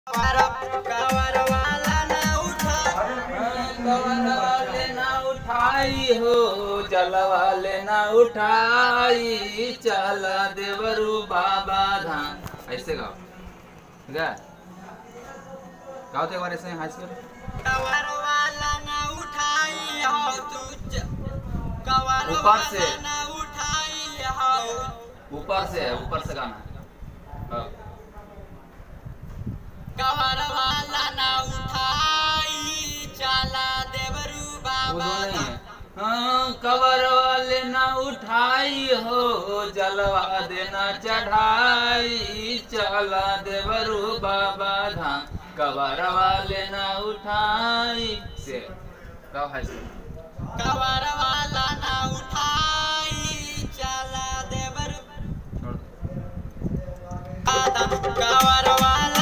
Cover वाला ना उठाई हो, जलवा लेना उठाई, चला देवरू बाबा धाम। ऐसे गाओ, ठीक है? गाओ तो एक बार ऐसे हाथ से। कवर वाला ना उठाई हो, कवर वाला ना उठाई हो। ऊपर से है, ऊपर से गाना है। कवर वाला ना उठाई, चला देवरू बाबा धाम। हाँ, कवर वाले ना उठाई हो, जलवा देना चढ़ाई, चला देवरू बाबा धाम। कवर वाले ना उठाई से कवर वाला ना उठाई, चला देवरू कवर वाला